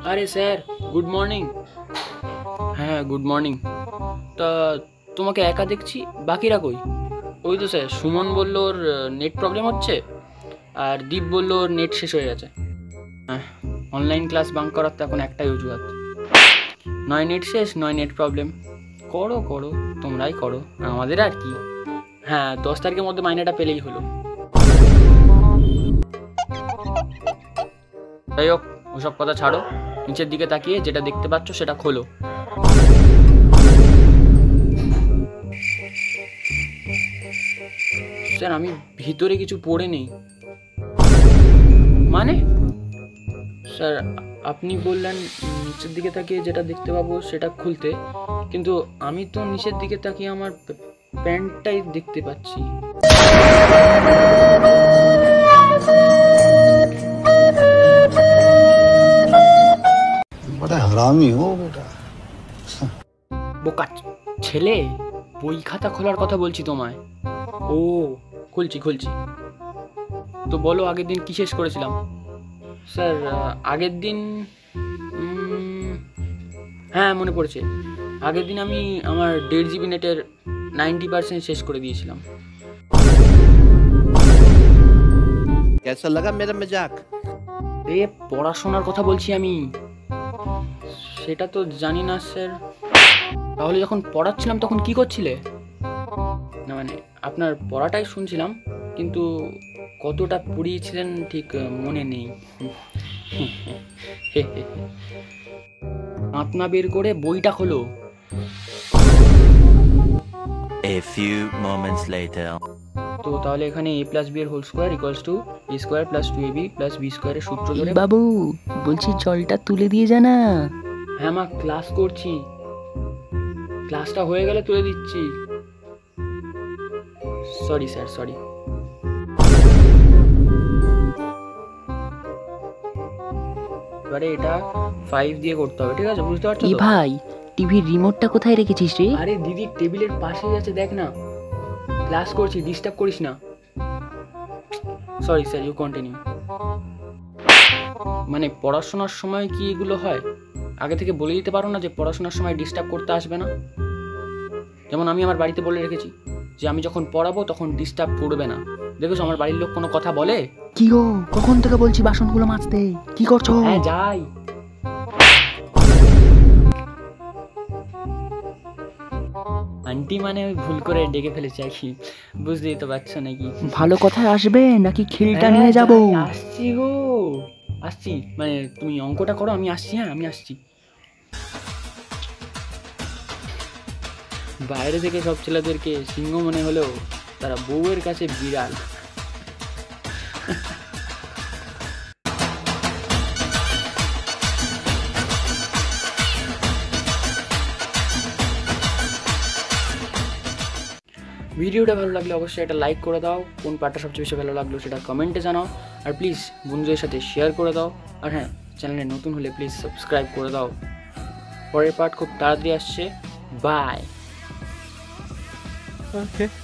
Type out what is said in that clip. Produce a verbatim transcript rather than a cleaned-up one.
আরে sir, good morning. হ্যাঁ, good morning. তা তোমাকে একা দেখছি, বাকিরা কই? ওই তো স্যার, সুমন বলল ওর নেট প্রবলেম হচ্ছে, আর দীপ বলল ওর নেট শেষ হয়ে গেছে। হ্যাঁ, অনলাইন ক্লাস বাঙ্ক করার তো এখন একটাই অজুহাত, নয় নেট শেষ, নয় নেট প্রবলেম। করো করো, তোমরাই করো, আমাদের আর কি। হ্যাঁ, দশ তারিখের মধ্যে মাইনেটা পেলেই হলো। যাই হোক, ওসব কথা ছাড়ো, নিচের দিকে তাকিয়ে যেটা দেখতে পাচ্ছ সেটা খোলো। স্যার, আমি ভিতরে কিছু পড়ে নেই। মানে? স্যার, আপনি বললেন নিচের দিকে তাকিয়ে যেটা দেখতে পাবো সেটা খুলতে, কিন্তু আমি তো নিচের দিকে তাকিয়ে আমার প্যান্টটাই দেখতে পাচ্ছি। बड़ा हरामी हो बेटा। বোকা ছেলে, বই খাতা খোলার কথা বলছি তোমায়। ও, খুলছি খুলছি। তো বলো, আগের দিন কি শেষ করেছিলাম? স্যার, আগের দিন হ্যাঁ মনে পড়েছে, আগের দিন আমি আমার দেড় জিবি নেটের নাইনটি পার্সেন্ট শেষ করে দিয়েছিলাম। कैसा लगा मेरा मजाक? এ পড়াশোনার কথা বলছি আমি। সেটা তো জানি না স্যার। তাহলে যখন পড়াচ্ছিলাম তখন কি করছিলে? না মানে আপনার পড়াটাই শুনছিলাম, কিন্তু কতটা পড়িয়েছিলেন ঠিক মনে নেই। আপনা বের করে বইটা খোলো। A few moments later. তো তাহলে এখানে a প্লাস বি এর whole square equals to a square plus two A B plus B স্কোয়ারের সূত্র ধরে। বাবু বলছি জলটা তুলে দিয়ে যা না। হ্যাঁ মা, ক্লাস করছি, ক্লাসটা হয়ে গেলে তুলে দিচ্ছি। Sorry sir, sorry. এবারে এটা ফাইভ দিয়ে করতে হবে, ঠিক আছে? বুঝতে পারছো? এ ভাই, টিভির রিমোটটা কোথায় রেখেছিস রে? আরে দিদি, টেবিলের পাশেই আছে, দেখ না। ক্লাস করছি, ডিস্টার্ব করিস না। Sorry sir, you continue. মানে পড়াশোনার সময় কি এগুলো হয়? আগে থেকে বলে দিতে পারো না যে পড়াশোনার সময় ডিস্টার্ব করতে আসবে না? যেমন আমি আমার বাড়িতে বলে রেখেছি যে আমি যখন পড়াবো তখন ডিস্টার্ব করবে না। দেখেছো আমার বাড়ির লোক কোনো কথা বলে? কি গো, কখন থেকে বলছি বাসনগুলো মাজতে, কি করছো? হ্যাঁ যাই। আন্টি মানে ওই ভুল করে ডেকে ফেলেছে আর কি, বুঝতেই তো পারছো নাকি? ভালো কথায় আসবে নাকি খিলটা নিয়ে যাবো? আসছি গো, আসছি। মানে তুমি অঙ্কটা করো, আমি আসছি। হ্যাঁ আমি আসছি। বাইরে থেকে সব ছেলেদেরকে সিংহ মনে হলেও তারা বউয়ের কাছে বিড়াল। ভিডিওটা ভালো লাগলে অবশ্যই একটা লাইক করে দাও, কোন পার্টটা সবচেয়ে বেশি ভালো লাগলো সেটা কমেন্টে জানাও, আর প্লিজ বন্ধুদের সাথে শেয়ার করে দাও। আর হ্যাঁ, চ্যানেলে নতুন হলে প্লিজ সাবস্ক্রাইব করে দাও। পরের পার্ট খুব তাড়াতাড়ি আসছে। বাই। Okay.